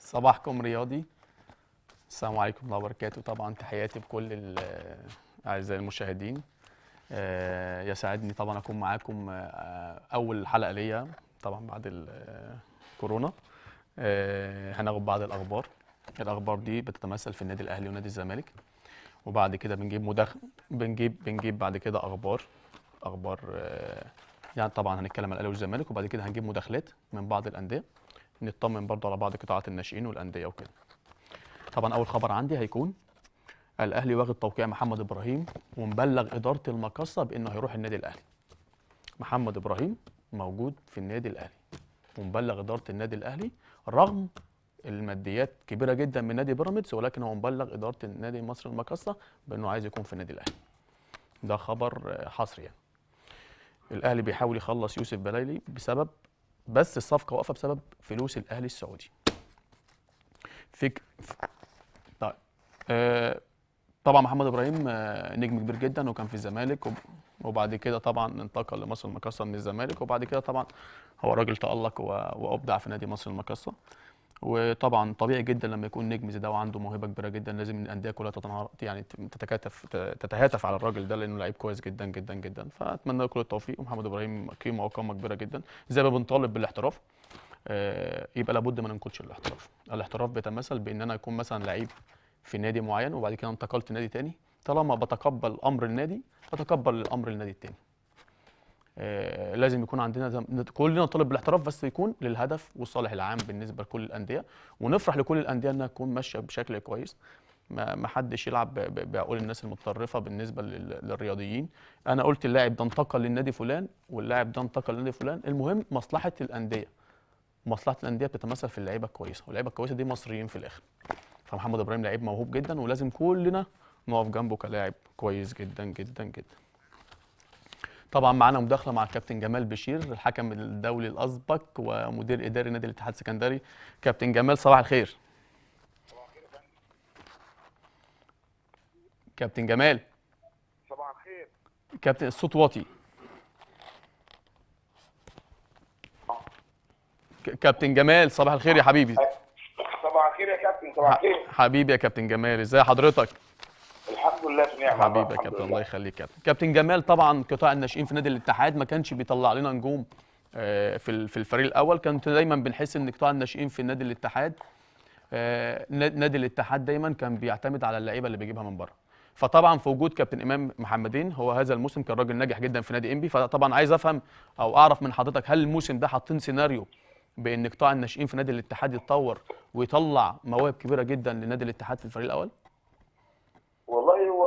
صباحكم رياضي. السلام عليكم ورحمة الله وبركاته. طبعا تحياتي بكل أعزائي المشاهدين. يسعدني طبعا أكون معاكم أول حلقة ليا طبعا بعد الكورونا. هناخد بعض الأخبار دي بتتمثل في النادي الأهلي ونادي الزمالك، وبعد كده بنجيب بعد كده أخبار يعني طبعا هنتكلم عن الأهلي والزمالك، وبعد كده هنجيب مداخلات من بعض الأندية، نطمن برضه على بعض قطاعات الناشئين والأندية وكده. طبعا أول خبر عندي هيكون الأهلي واخد توقيع محمد إبراهيم ومبلغ إدارة المقصة بإنه هيروح النادي الأهلي. محمد إبراهيم موجود في النادي الأهلي ومبلغ إدارة النادي الأهلي رغم الماديات كبيرة جدا من نادي بيراميدز، ولكن هو مبلغ إدارة النادي مصر المقصة بإنه عايز يكون في النادي الأهلي. ده خبر حصري يعني. الأهلي بيحاول يخلص يوسف بلايلي بس الصفقة واقفة بسبب فلوس الأهلي السعودي. طيب طبعا محمد ابراهيم نجم كبير جدا وكان في الزمالك، وبعد كده طبعا انتقل لمصر المقاصه من الزمالك، وبعد كده طبعا هو راجل تألق وابدع في نادي مصر المقاصه. وطبعا طبيعي جدا لما يكون نجم زي ده وعنده موهبه كبيره جدا لازم الانديه كلها يعني تتهاتف على الراجل ده لانه لعيب كويس جدا جدا جدا. فاتمنى له كل التوفيق. ومحمد ابراهيم قيمه وقامه كبيره جدا. زي ما بنطالب بالاحتراف يبقى لابد ما ننقلش الاحتراف بيتمثل بان انا اكون مثلا لعيب في نادي معين وبعد كده انتقلت نادي تاني، طالما بتقبل امر النادي بتقبل الامر النادي التاني. لازم يكون عندنا كلنا نطالب بالاحتراف، بس يكون للهدف والصالح العام بالنسبه لكل الانديه، ونفرح لكل الانديه انها تكون ماشيه بشكل كويس. ما حدش يلعب بعقول الناس المتطرفه بالنسبه للرياضيين. انا قلت اللاعب ده انتقل للنادي فلان واللاعب ده انتقل للنادي فلان، المهم مصلحه الانديه. مصلحه الانديه بتتمثل في اللعيبه الكويسه، واللعيبه الكويسه دي مصريين في الاخر. فمحمد ابراهيم لعيب موهوب جدا ولازم كلنا نقف جنبه كلاعب كويس جدا جدا جدا. طبعا معانا مداخله مع الكابتن جمال بشير، الحكم الدولي الاسبق ومدير اداري نادي الاتحاد السكندري. كابتن جمال صباح الخير. صباح الخير يا فندم. كابتن جمال. صباح الخير. كابتن الصوت واطي. كابتن جمال صباح الخير يا حبيبي. صباح الخير يا كابتن. صباح الخير حبيبي يا كابتن جمال، ازي حضرتك؟ الحمد لله في نعمه. حبيبي يا كابتن الله يخليك. كابتن جمال، طبعا قطاع الناشئين في نادي الاتحاد ما كانش بيطلع لنا نجوم في الفريق الاول. كنت دايما بنحس ان قطاع الناشئين في نادي الاتحاد نادي الاتحاد دايما كان بيعتمد على اللعيبه اللي بيجيبها من بره. فطبعا في وجود كابتن امام محمدين، هو هذا الموسم كان راجل ناجح جدا في نادي انبي، فطبعا عايز افهم او اعرف من حضرتك هل الموسم ده حاطين سيناريو بان قطاع الناشئين في نادي الاتحاد يتطور ويطلع مواهب كبيره جدا لنادي الاتحاد في الفريق الاول؟ والله هو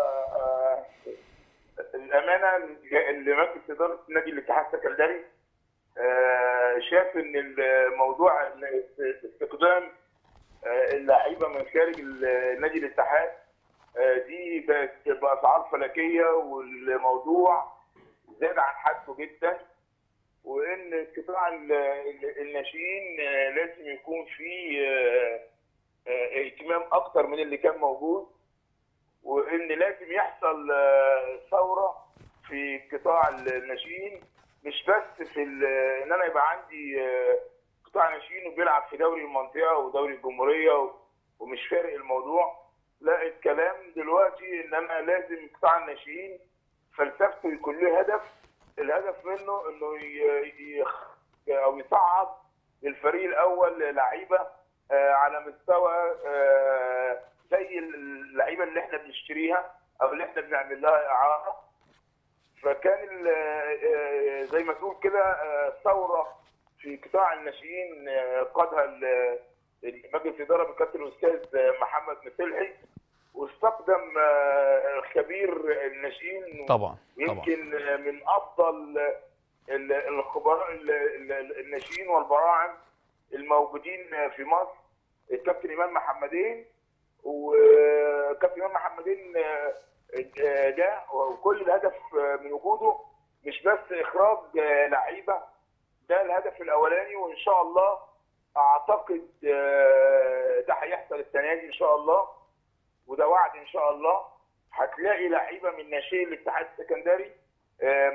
الامانه اللي ماسك اداره نادي الاتحاد السكندري شاف ان الموضوع استخدام اللعيبه من خارج نادي الاتحاد دي بقت باسعار فلكيه، والموضوع زاد عن حده جدا، وان قطاع الناشئين لازم يكون فيه اهتمام اكتر من اللي كان موجود، وان لازم يحصل ثوره في قطاع الناشئين، مش بس في ان انا يبقى عندي قطاع ناشئين وبيلعب في دوري المنطقه ودوري الجمهوريه ومش فارق الموضوع. لا، الكلام دلوقتي ان انا لازم قطاع الناشئين فلسفته يكون له هدف، الهدف منه انه او يصعد للفريق الاول لعيبه على مستوى زي اللعيبه اللي احنا بنشتريها او اللي احنا بنعمل لها اعاره. فكان زي ما تقول كده ثوره في قطاع الناشئين قادها مجلس الاداره بكابتن الاستاذ محمد مسلحي، واستخدم خبير الناشئين طبعا يمكن من افضل الخبراء الناشئين والبراعم الموجودين في مصر، الكابتن امام محمدين. وكابتن امام محمدين ده وكل الهدف من وجوده مش بس اخراج لعيبه، ده الهدف الاولاني، وان شاء الله اعتقد ده هيحصل السنه دي ان شاء الله، وده وعد ان شاء الله. هتلاقي لعيبه من ناشئي الاتحاد السكندري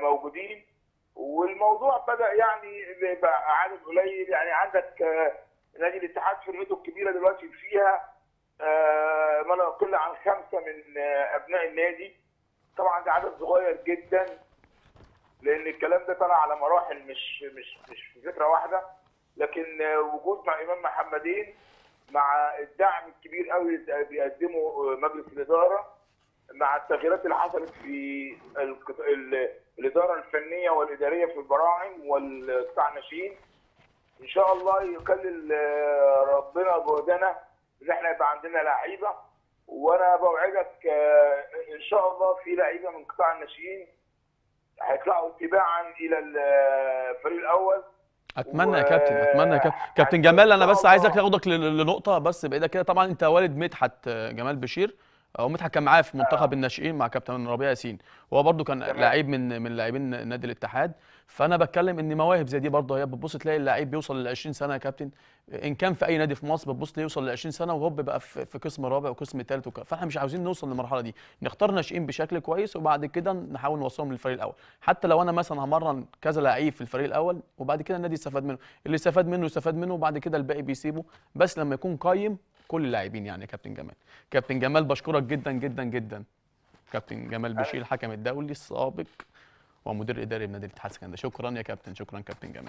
موجودين، والموضوع بدا يعني يبقى عدد قليل. يعني عندك نادي الاتحاد فرقته الكبيره دلوقتي فيها ما لا يقل عن 5 من ابناء النادي. طبعا ده عدد صغير جدا، لان الكلام ده طلع على مراحل، مش في فكره واحده. لكن وجود مع امام محمدين مع الدعم الكبير قوي اللي بيقدمه مجلس الاداره، مع التغييرات اللي حصلت في الاداره الفنيه والاداريه في البراعم والقطاع الناشئين، ان شاء الله يقلل ربنا جهدنا ان احنا يبقى عندنا لعيبه. وانا بوعدك ان شاء الله في لعيبه من قطاع الناشئين هيطلعوا تباعا الى الفريق الاول. اتمنى يا كابتن، اتمنى يا كابتن. كابتن ان جمال، انا شاء بس عايزك الله تاخدك لنقطه بس بعيده كده. طبعا انت والد مدحت جمال بشير، او مدحت كان معايا في منتخب الناشئين مع كابتن ربيع ياسين، وهو برده كان تمام. لعيب من لاعبين نادي الاتحاد. فانا بتكلم ان مواهب زي دي برده هي بتبص تلاقي اللعيب بيوصل ل 20 سنه يا كابتن، ان كان في اي نادي في مصر بتبص تلاقيه يوصل ل 20 سنه وهوب بقى في قسم رابع وقسم ثالث فاحنا مش عاوزين نوصل للمرحله دي، نختار ناشئين بشكل كويس وبعد كده نحاول نوصلهم للفريق الاول. حتى لو انا مثلا همرن كذا لعيب في الفريق الاول وبعد كده النادي يستفاد منه، اللي استفاد منه يستفاد منه وبعد كده الباقي بيسيبه، بس لما يكون قايم كل اللاعبين يعني. يا كابتن جمال، كابتن جمال بشكرك جدا جدا جدا. كابتن جمال بشير الحكم الدولي السابق ومدير اداري بنادي الاتحاد السكندري، شكرا يا كابتن، شكرا كابتن جمال.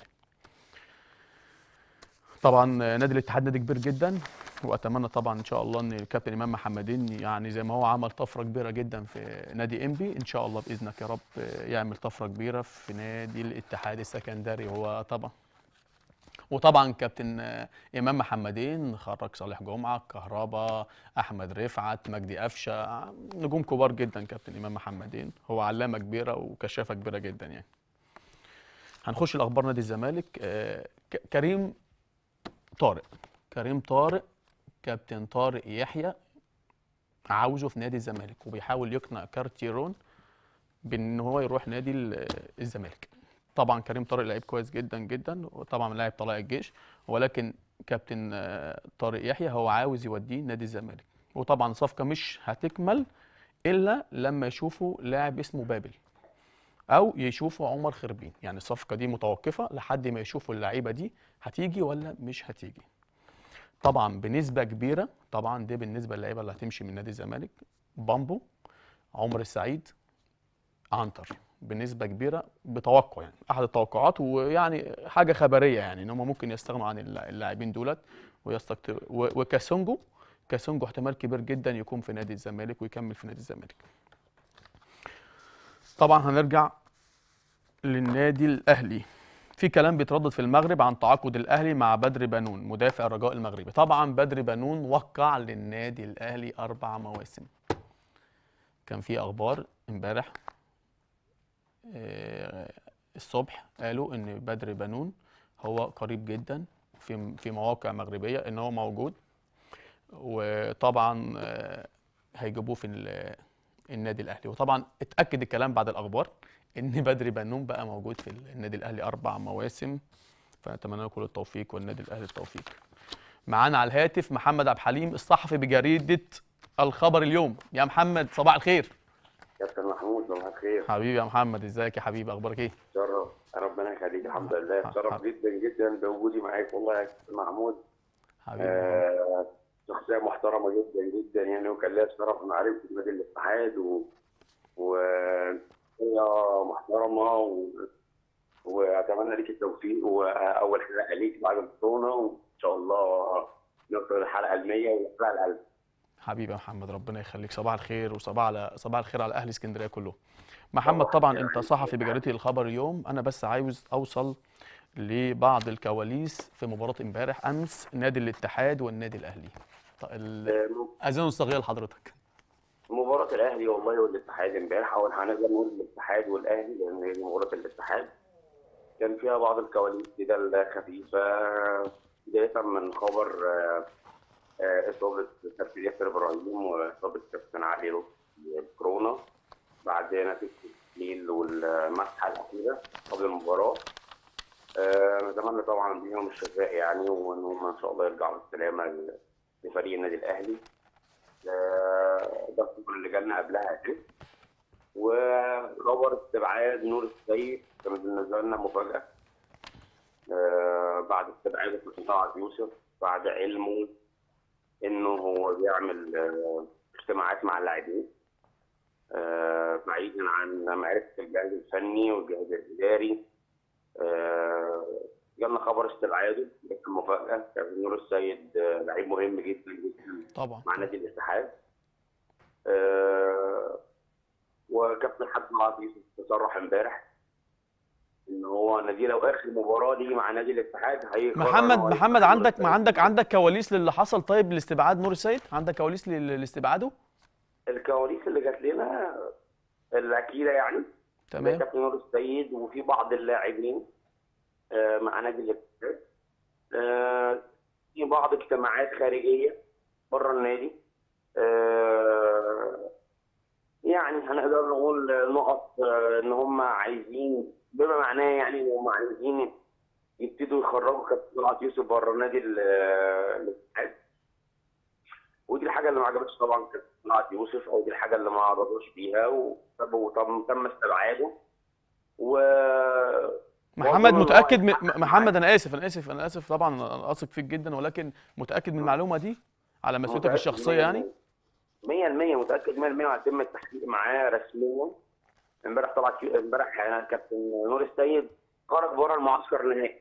طبعا نادي الاتحاد نادي كبير جدا، واتمنى طبعا ان شاء الله ان الكابتن امام محمدين يعني زي ما هو عمل طفره كبيره جدا في نادي انبي، ان شاء الله باذنك يا رب يعمل طفره كبيره في نادي الاتحاد السكندري. وطبعا كابتن امام محمدين خرج صالح جمعه، كهربا، احمد رفعت، مجدي قفشه، نجوم كبار جدا. كابتن امام محمدين هو علامه كبيره وكشافه كبيره جدا يعني. هنخش الاخبار نادي الزمالك. كريم طارق، كابتن طارق يحيى عاوزه في نادي الزمالك وبيحاول يقنع كارتيرون بان هو يروح نادي الزمالك. طبعا كريم طارق لعيب كويس جدا جدا، وطبعا لاعب طلائع الجيش، ولكن كابتن طارق يحيى هو عاوز يوديه نادي الزمالك. وطبعا الصفقه مش هتكمل الا لما يشوفوا لاعب اسمه بابل او يشوفوا عمر خربين، يعني الصفقه دي متوقفه لحد ما يشوفوا اللعيبه دي هتيجي ولا مش هتيجي. طبعا بنسبه كبيره، طبعا دي بالنسبه للعيبه اللي هتمشي من نادي الزمالك، بامبو، عمر السعيد، عنتر، بنسبه كبيره بتوقع يعني احد التوقعات، ويعني حاجه خبريه يعني ان هم ممكن يستغنوا عن اللاعبين دولت وكاسونجو احتمال كبير جدا يكون في نادي الزمالك ويكمل في نادي الزمالك. طبعا هنرجع للنادي الاهلي. في كلام بيتردد في المغرب عن تعاقد الاهلي مع بدر بنون مدافع الرجاء المغربي. طبعا بدر بنون وقع للنادي الاهلي 4 مواسم. كان في اخبار امبارح الصبح قالوا ان بدر بنون هو قريب جدا في مواقع مغربيه ان هو موجود، وطبعا هيجيبوه في النادي الاهلي. وطبعا اتاكد الكلام بعد الاخبار ان بدر بنون بقى موجود في النادي الاهلي 4 مواسم، فاتمنى له كل التوفيق والنادي الاهلي التوفيق. معانا على الهاتف محمد عبد الحليم الصحفي بجريده الخبر اليوم. يا محمد صباح الخير. كابتن محمود صباح الخير. حبيبي يا محمد، ازيك يا حبيبي، اخبارك ايه؟ شرف، ربنا يخليك. الحمد لله، شرف جدا جدا بوجودي معاك والله يا كابتن محمود. حبيبي شخصيه محترمه جدا جدا يعني، وكان ليا الشرف ان اعرفك في نادي الاتحاد وهي محترمه واتمنى ليك التوفيق، واول حلقه ليك بعد الكورونا، وان شاء الله نوصل للحلقه ال 100 والحلقه ال 1000. حبيبي يا محمد، ربنا يخليك. صباح الخير صباح الخير على اهل اسكندريه كلهم. محمد طبعا انت صحفي بجريده الخبر اليوم، انا بس عاوز اوصل لبعض الكواليس في مباراه امبارح امس نادي الاتحاد والنادي الاهلي. اذن صغير لحضرتك. مباراه الاهلي والله والاتحاد امبارح، او هنقدر نقول الاتحاد والاهلي لان هي مباراه الاتحاد كان فيها بعض الكواليس كده الخفيفه، بدايه من خبر اصابه كابتن ياسر ابراهيم واصابه كابتن علي بالكورونا بعد نتيجه التحليل والمسحه الاخيره قبل المباراه. نتمنى طبعا بيهم الشفاء يعني، وان هم ان شاء الله يرجعوا بالسلامه لفريق النادي الاهلي. ده الخبر اللي جالنا قبلها اساسا. وخبر استبعاد نور السيد كان بالنسبه لنا مفاجاه بعد استبعاده من طلعت يوسف، بعد علمه انه هو بيعمل اجتماعات مع اللاعبين بعيدا عن معرفه الجهاز الفني والجهاز الاداري. جالنا خبر استبعاده، بس المفاجاه كابتن نور السيد لعيب مهم جدا جدا طبعا مع نادي الاتحاد. وكابتن حسن طلعت يوسف تصرح امبارح ان هو نادي لو اخر مباراه ليه مع نادي الاتحاد هيقرر محمد عندك كواليس للي حصل طيب لاستبعاد نور السيد؟ عندك كواليس لاستبعاده؟ الكواليس اللي جات لنا الاكيده يعني تمام. كابتن نور السيد وفي بعض اللاعبين مع نادي الاتحاد في بعض اجتماعات خارجيه بره النادي، يعني هنقدر نقول نقط ان هم عايزين، بما معناه يعني ان هم عايزين يبتدوا يخرجوا كابتن طلعت يوسف بره نادي الاتحاد. ودي الحاجه اللي ما عجبتش طبعا كابتن طلعت يوسف، او دي الحاجه اللي ما رضوش بيها وتم استبعاده. محمد متاكد محمد انا اسف طبعا، انا اثق فيك جدا، ولكن متاكد من المعلومه دي على مسؤوليتك الشخصيه يعني؟ 100% متاكد 100%، وهيتم التحقيق معاه رسميا. امبارح كابتن نور السيد خرج بره المعسكر النهائي.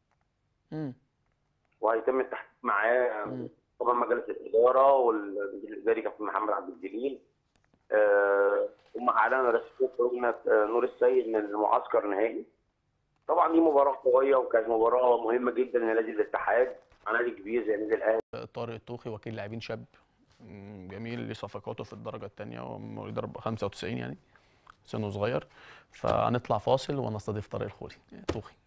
وهيتم التحقيق معاه طبعا مجلس الاداره والمدير الاداري كابتن محمد عبد الجليل. هم اعلنوا رسميا خروج نور السيد من المعسكر النهائي. طبعا دي مباراه قويه وكانت مباراه مهمه جدا لنادي الاتحاد، نادي كبير زي نادي الاهلي. طارق الطوخي وكيل لاعبين شاب جميل لصفقاته في الدرجه الثانيه، ومواليد 95 يعني سنه صغير. فهنطلع فاصل ونستضيف طارق الطوخي.